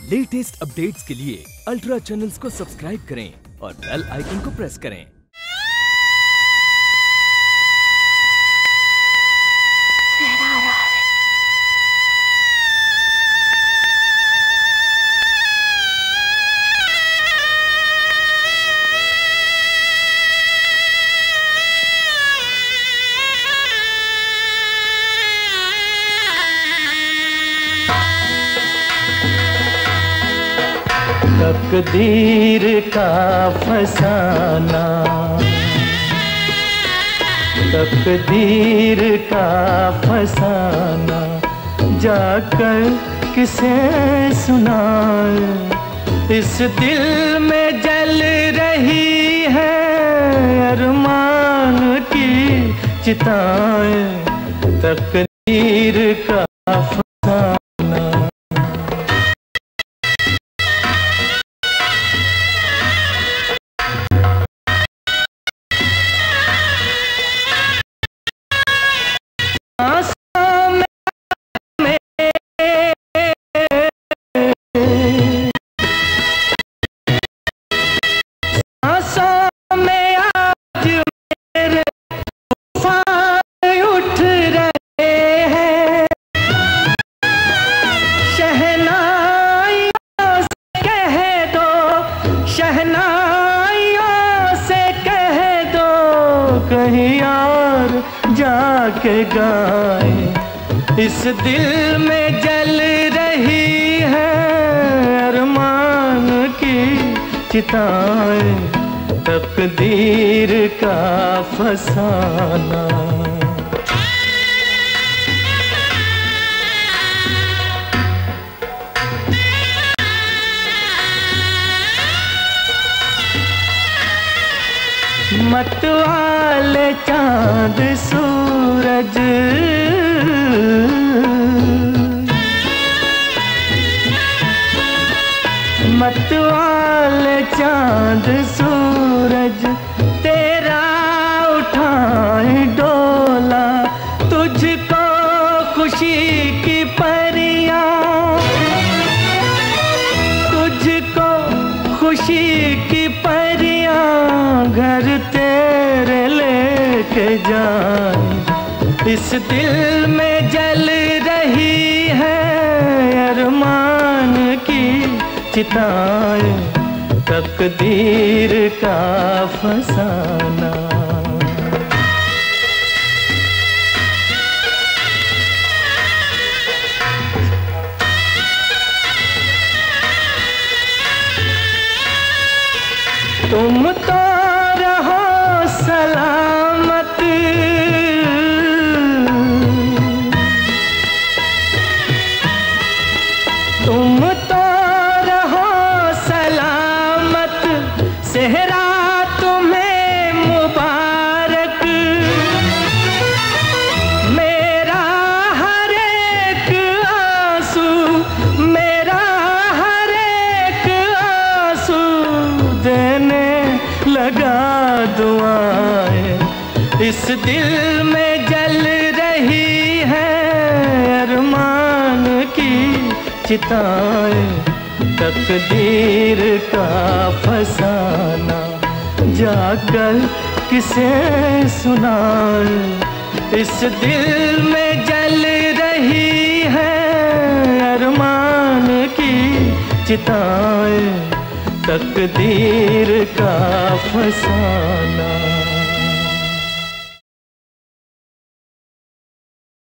Latest updates के लिए ultra channels को सब्सक्राइब करें और बेल आइकन को प्रेस करें। तकदीर का फसाना, तकदीर का फसाना, जाकर किसे सुनाए। इस दिल में जल रही है अरमान की चिताएं। तकदीर का फसाना, कहीं और जाके गाए। इस दिल में जल रही है अरमान की चिताएं। तकदीर का फसाना, मतवाले चांद सूरज, मतवाले चांद सूरज, तेरा उठाए डोला। तुझको खुशी की परियां, तुझको खुशी की परियां घर तेरे लेके जाए। इस दिल में जल रही है अरमान की चिताएं। तकदीर का फसाना, तुम तो रहो सलामत, तुम तो रहो सलामत, सेहरा तुम्हें मुबारक। मेरा हर एक आंसू, मेरा हर एक आंसू देने लगा दुआएं। इस दिल में जल रही है अरमान की चिताएं। तकदीर का फसाना, जाकर किसे सुनाए। इस दिल में जल रही है अरमान की चिताएं। तकदीर का फसाना।